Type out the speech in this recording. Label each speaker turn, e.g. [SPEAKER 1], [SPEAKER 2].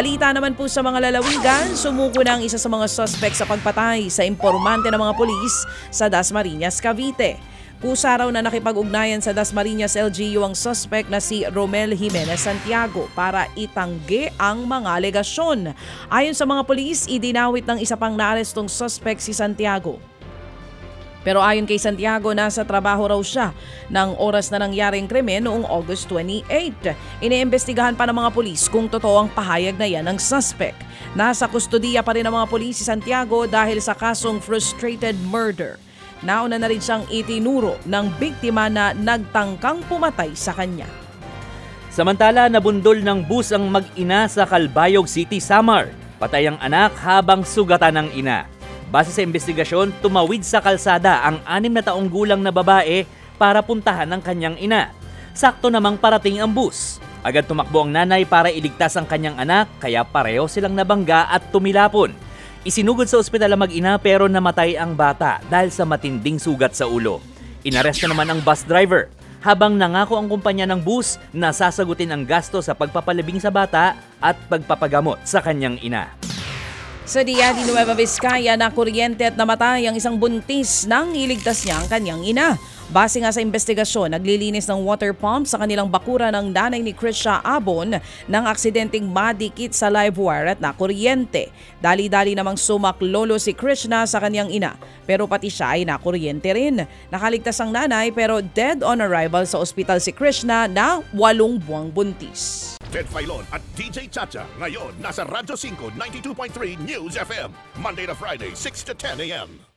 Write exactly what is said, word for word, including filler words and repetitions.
[SPEAKER 1] Balita naman po sa mga lalawigan, sumuko na ang isa sa mga suspect sa pagpatay sa impormante ng mga pulis sa Dasmariñas, Cavite. Kusa raw na nakipag-ugnayan sa Dasmariñas L G U ang suspect na si Romel Jimenez Santiago para itanggi ang mga alegasyon. Ayon sa mga pulis, idinawit ng isa pang naarestong suspect si Santiago. Pero ayon kay Santiago, nasa trabaho raw siya ng oras na nangyaring krimen noong August twenty-eighth. Iniimbestigahan pa ng mga pulis kung totoo ang pahayag na yan ng suspect. Nasa kustodiya pa rin ng mga pulis si Santiago dahil sa kasong frustrated murder. Nauna na rin siyang itinuro ng biktima na nagtangkang pumatay sa kanya.
[SPEAKER 2] Samantala, nabundol ng bus ang mag-ina sa Calbayog City, Samar. Patay ang anak habang sugatan ng ina. Base sa investigasyon, tumawid sa kalsada ang anim na taong gulang na babae para puntahan ng kanyang ina. Sakto namang parating ang bus. Agad tumakbo ang nanay para iligtas ang kanyang anak, kaya pareho silang nabangga at tumilapon. Isinugod sa ospital ang mag-ina pero namatay ang bata dahil sa matinding sugat sa ulo. Inaresto naman ang bus driver. Habang nangako ang kumpanya ng bus na sasagutin ang gasto sa pagpapalibing sa bata at pagpapagamot sa kanyang ina.
[SPEAKER 1] Sa Dia de Nueva Vizcaya, na kuryente at namatay ang isang buntis nang iligtas niya ang kanyang ina. Base nga sa investigasyon, naglilinis ng water pump sa kanilang bakura ng nanay ni Krisha Abon nang aksidenteng madikit sa live wire at nakuryente. Dali-dali namang sumaklolo si Krishna sa kanyang ina, pero pati siya ay nakuryente rin. Nakaligtas ang nanay pero dead on arrival sa ospital si Krishna na walong buwang buntis.
[SPEAKER 3] Ted Filon at D J Chacha ngayon nasa Radyo five ninety-two point three News F M, Monday to Friday, six to ten a m